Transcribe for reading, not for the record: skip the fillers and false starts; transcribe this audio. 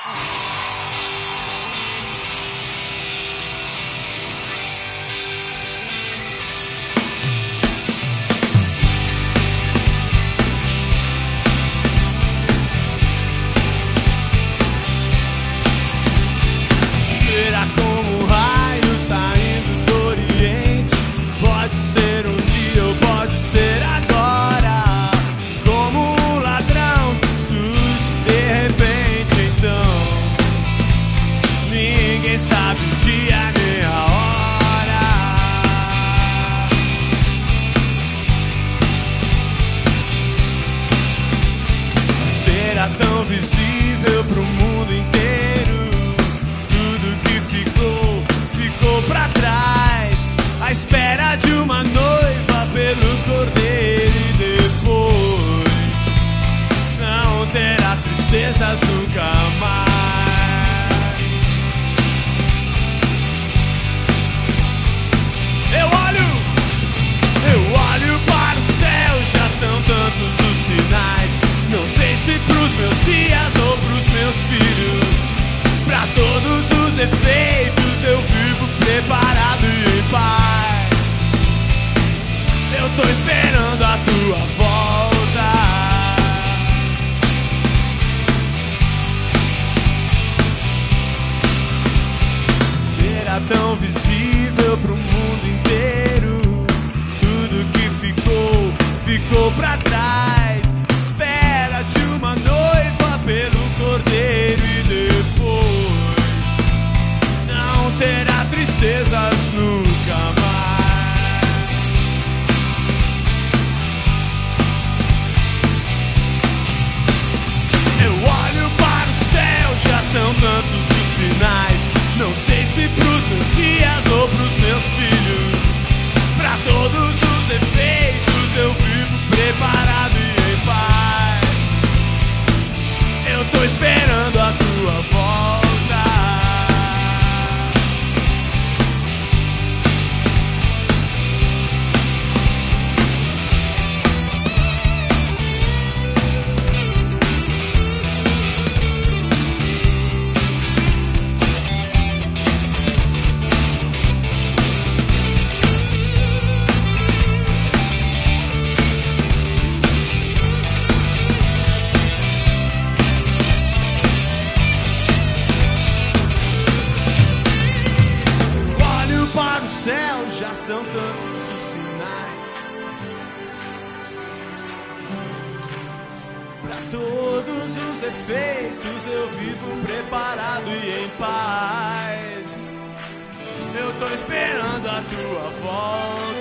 Tão visível pro mundo inteiro. Tudo que ficou, ficou pra trás. À espera de uma noiva pelo cordeiro. E depois não terá tristezas nunca mais. Eu olho para o céu, já são tantos os sinais. Não sei se pros meus dias ou pros meus filhos. Pra todos os efeitos eu vivo preparado e em paz. Eu tô esperando a tua volta. Será tão visível pro mundo inteiro. Tudo que ficou, ficou pra trás. De uma noiva pelo cordeiro. E depois não terá tristezas nunca mais. Eu olho para o céu, já são tantos os sinais. Não sei se pros meus dias ou pros meus filhos. Pra todos os efeitos eu vivo preparado e em paz. Eu tô esperando a tua volta. Já são tantos os sinais. Pra todos os efeitos eu vivo preparado e em paz. Eu tô esperando a tua volta.